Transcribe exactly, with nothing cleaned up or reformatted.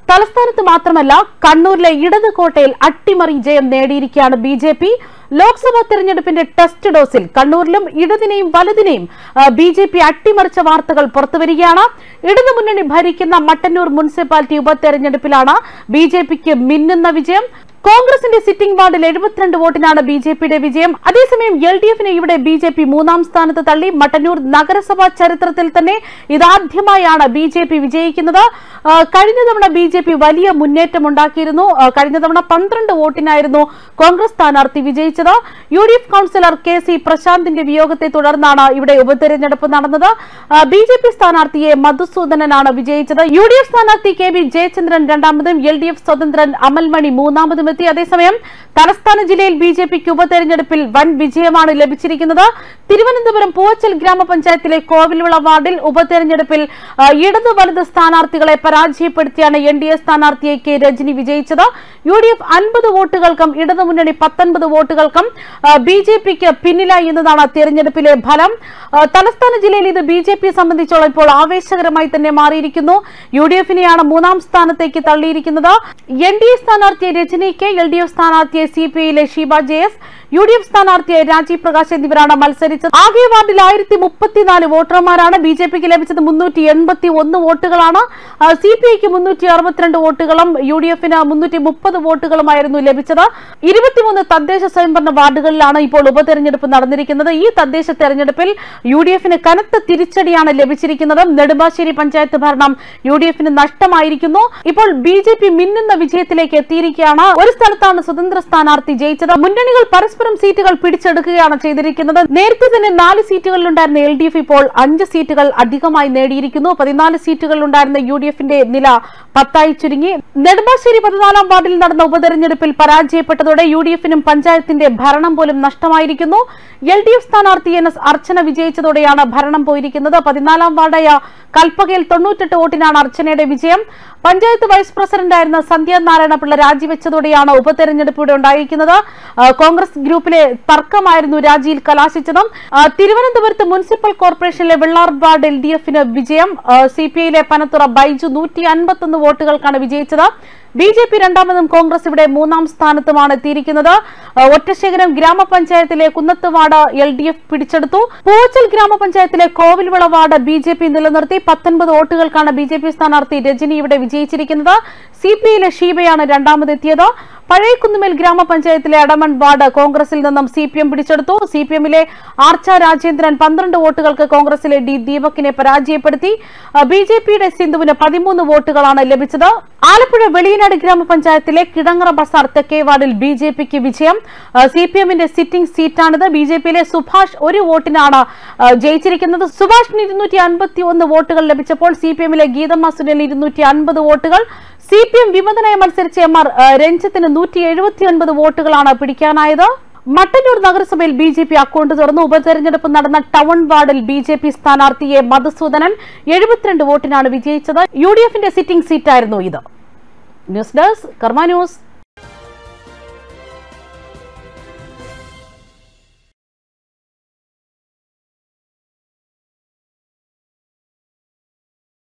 തലസ്ഥാനത്ത് മാത്രമല്ല കണ്ണൂരിലെ ഇടത് കോട്ടയിൽ അട്ടിമറി ജയം നേടിയിരിക്കുകയാണ് ബി ജെ പി. ലോക്സഭാ തെരഞ്ഞെടുപ്പിന്റെ ടെസ്റ്റ് ഡോസിൽ കണ്ണൂരിലും ഇടതിനെയും വലതിനെയും ബി ജെ പി അട്ടിമറിച്ച വാർത്തകൾ പുറത്തുവരികയാണ്. ഇടതുമുന്നണി ഭരിക്കുന്ന മട്ടന്നൂർ മുനിസിപ്പാലിറ്റി ഉപതെരഞ്ഞെടുപ്പിലാണ് ബി ജെ പിക്ക് മിന്നുന്ന വിജയം. കോൺഗ്രസിന്റെ സിറ്റിംഗ് വാർഡിൽ എഴുപത്തിരണ്ട് വോട്ടിനാണ് ബി ജെ പിയുടെ വിജയം. അതേസമയം എൽ ഡി എഫിനെ ഇവിടെ ബി ജെ പി മൂന്നാം സ്ഥാനത്ത് തള്ളി. മട്ടന്നൂർ നഗരസഭാ ചരിത്രത്തിൽ തന്നെ ഇതാദ്യമായാണ് ബി ജെ പി വിജയിക്കുന്നത്. കഴിഞ്ഞ തവണ ബി ജെ പി വലിയ മുന്നേറ്റം ഉണ്ടാക്കിയിരുന്നു. കഴിഞ്ഞ തവണ പന്ത്രണ്ട് വോട്ടിനായിരുന്നു കോൺഗ്രസ് സ്ഥാനാർത്ഥി വിജയിച്ചത്. U D F councillor K C പ്രശാന്തിന്റെ വിയോഗത്തെ തുടർന്നാണ് ഇവിടെ ഉപതെരഞ്ഞെടുപ്പ് നടന്നത്. ബി ജെ പി സ്ഥാനാർത്ഥിയെ മധുസൂദനനാണ് വിജയിച്ചത്. യു ഡി എഫ് സ്ഥാനാർത്ഥി കെ വി ജയചന്ദ്രൻ രണ്ടാമതും എൽ ഡി എഫ് സ്വതന്ത്രൻ അമൽമണി മൂന്നാമതും. അതേസമയം തലസ്ഥാന ജില്ലയിൽ ബി ജെ പിക്ക് ഉപതെരഞ്ഞെടുപ്പിൽ വൻ വിജയമാണ് ലഭിച്ചിരിക്കുന്നത്. തിരുവനന്തപുരം പൂവച്ചൽ ഗ്രാമപഞ്ചായത്തിലെ കോവിൽവിള വാർഡിൽ ഉപതെരഞ്ഞെടുപ്പിൽ ഇടത് വലത് സ്ഥാനാർത്ഥികളെ പരാജയപ്പെടുത്തിയാണ് എൻ ഡി എ സ്ഥാനാർത്ഥിയെ കെ രജനി വിജയിച്ചത്. യു ഡി എഫ് അൻപത് വോട്ടുകൾക്കും ഇടതുമുന്നണി പത്തൊൻപത് വോട്ടുകൾക്കും ബി ജെ പിക്ക് പിന്നിലായി എന്നതാണ് തെരഞ്ഞെടുപ്പിലെ ഫലം. തലസ്ഥാന ജില്ലയിൽ ഇത് ബി ജെ പിയെ സംബന്ധിച്ചോളം ഇപ്പോൾ ആവേശകരമായി തന്നെ മാറിയിരിക്കുന്നു. യു ഡി എഫിനെയാണ് മൂന്നാം സ്ഥാനത്തേക്ക് തള്ളിയിരിക്കുന്നത്. എൻ ഡി എ സ്ഥാനാർത്ഥിയെ Rajani K, L D F സ്ഥാനാർത്ഥിയെ സി പി ഐയിലെ Sheeba J S, U D F സ്ഥാനാർത്ഥിയെ രാജീവ് പ്രകാശ് എന്നിവരാണ് മത്സരിച്ചത്. ആകെ വാർഡിൽ ആയിരത്തി മുപ്പത്തിനാല് വോട്ടർമാരാണ്. ബി ജെ പിക്ക് ലഭിച്ചത് മുന്നൂറ്റി എൺപത്തി ഒന്ന് വോട്ടുകളാണ്. സി പി ഐക്ക് മുന്നൂറ്റി അറുപത്തിരണ്ട് വോട്ടുകളും യു ഡി എഫിന് മുന്നൂറ്റി മുപ്പത് വോട്ടുകളുമായിരുന്നു ലഭിച്ചത്. ഇരുപത്തിമൂന്ന് തദ്ദേശ സ്വയംഭരണ വാർഡുകളിലാണ് ഇപ്പോൾ ഉപതെരഞ്ഞെടുപ്പ് നടന്നിരിക്കുന്നത്. ഈ തദ്ദേശ തെരഞ്ഞെടുപ്പിൽ യു ഡി എഫിന് കനത്ത തിരിച്ചടിയാണ് ലഭിച്ചിരിക്കുന്നത്. നെടുമ്പാശ്ശേരി പഞ്ചായത്ത് ഭരണം യു ഡി എഫിന് നഷ്ടമായിരിക്കുന്നു. ഇപ്പോൾ ബി ജെ പി മിന്നുന്ന വിജയത്തിലേക്ക് എത്തിയിരിക്കുകയാണ്. ഒരു സ്ഥലത്താണ് സ്വതന്ത്ര സ്ഥാനാർത്ഥി ജയിച്ചത്. മുന്നണികൾ പരസ്പരം സീറ്റുകൾ പിടിച്ചെടുക്കുകയാണ് ചെയ്തിരിക്കുന്നത്. നേരത്തെ തന്നെ നാല് സീറ്റുകളിലുണ്ടായിരുന്ന എൽ ഡി എഫ് ഇപ്പോൾ അഞ്ച് സീറ്റുകൾ അധികമായി നേടിയിരിക്കുന്നു. പതിനാല് സീറ്റുകളിലുണ്ടായിരുന്ന യു ഡി എഫിന്റെ നില പത്തായി ചുരുങ്ങി. നെടുമ്പാശ്ശേരി പതിനാലാം വാർഡിൽ നടന്ന ഉപതെരഞ്ഞെടുപ്പിൽ പരാജയപ്പെട്ടതോടെ യു ഡി എഫിനും പഞ്ചായത്തിന്റെ ഭരണം പോലും നഷ്ടമായിരിക്കുന്നു. എൽ ഡി എഫ് സ്ഥാനാർത്ഥി എൻ എസ് അർച്ചന വിജയിച്ചതോടെയാണ് ഭരണം പോയിരിക്കുന്നത്. പതിനാലാം വാർഡായ കൽപ്പകയിൽ തൊണ്ണൂറ്റെട്ട് വോട്ടിനാണ് അർച്ചനയുടെ വിജയം. പഞ്ചായത്ത് വൈസ് പ്രസിഡന്റായിരുന്ന സന്ധ്യാനാരായണ പിള്ള രാജിവെച്ചതോടെയാണ് ഉപതെരഞ്ഞെടുപ്പ് ഉണ്ടായിരിക്കുന്നത്. കോൺഗ്രസ് ഗ്രൂപ്പിലെ തർക്കമായിരുന്നു രാജിയിൽ കലാശിച്ചതും. തിരുവനന്തപുരത്ത് മുനിസിപ്പൽ കോർപ്പറേഷനിലെ വെള്ളാർ വാർഡ് എൽ ഡി എഫിന് വിജയം. സി പി ഐയിലെ പനത്തുറ ബൈജു നൂറ്റി അൻപത്തൊന്ന് വോട്ടുകൾക്കാണ് വിജയിച്ചത്. ബി ജെ പി രണ്ടാമതും കോൺഗ്രസ് ഇവിടെ മൂന്നാം സ്ഥാനത്തുമാണ് എത്തിയിരിക്കുന്നത്. ഒറ്റശേഖരം ഗ്രാമപഞ്ചായത്തിലെ Kunnathu ward L D F പിടിച്ചെടുത്തു. പൂവച്ചൽ ഗ്രാമപഞ്ചായത്തിലെ Kovilvila ward B J P നിലനിർത്തി. പത്തൊൻപത് വോട്ടുകൾക്കാണ് ബി ജെ പി സ്ഥാനാർത്ഥി രജനി ഇവിടെ വിജയിച്ചിരിക്കുന്നത്. C P ഐയിലെ ഷീബയാണ് രണ്ടാമതെത്തിയത്. പഴയകുന്നുമേൽ ഗ്രാമപഞ്ചായത്തിലെ അടമൺ വാർഡ് കോൺഗ്രസിൽ നിന്നും സി പി എം പിടിച്ചെടുത്തു. സി പി എമ്മിലെ ആർച്ച രാജേന്ദ്രൻ പന്ത്രണ്ട് വോട്ടുകൾക്ക് കോൺഗ്രസിലെ ഡി ദീപകിനെ പരാജയപ്പെടുത്തി. ബി ജെ പിയുടെ സിന്ധുവിന് പതിമൂന്ന് വോട്ടുകളാണ് ലഭിച്ചത്. ആലപ്പുഴ വെളിയനാട് ഗ്രാമപഞ്ചായത്തിലെ കിടങ്ങറ ബസാർ തെക്കേ വാർഡിൽ ബി ജെ പിക്ക് വിജയം. സി പി എമ്മിന്റെ സിറ്റിംഗ് സീറ്റാണിത്. ബി ജെ പിയിലെ സുഭാഷ് ഒരു വോട്ടിനാണ് ജയിച്ചിരിക്കുന്നത്. സുഭാഷിന് ഇരുന്നൂറ്റി അൻപത്തി ഒന്ന് വോട്ടുകൾ ലഭിച്ചപ്പോൾ സി പി എമ്മിലെ ഗീതമ്മ സുനിൽ ഇരുന്നൂറ്റി അൻപത് വോട്ടുകൾ. സി പി എം വിമതനായി മത്സരിച്ച എം ആർ രഞ്ജിത്തിന് നൂറ്റി എഴുപത്തി ഒൻപത് വോട്ടുകളാണ് പിടിക്കാനായത്. മട്ടന്നൂർ നഗരസഭയിൽ ബി ജെ പി അക്കൌണ്ട് തുറന്നു. ഉപതെരഞ്ഞെടുപ്പ് നടന്ന ടൗൺ വാർഡിൽ ബി ജെ പി സ്ഥാനാർത്ഥിയെ മധുസൂദനൻ എഴുപത്തിരണ്ട് വോട്ടിനാണ് വിജയിച്ചത്. യു ഡി എഫിന്റെ സിറ്റിംഗ് സീറ്റായിരുന്നു ഇത്. News desk Karma news.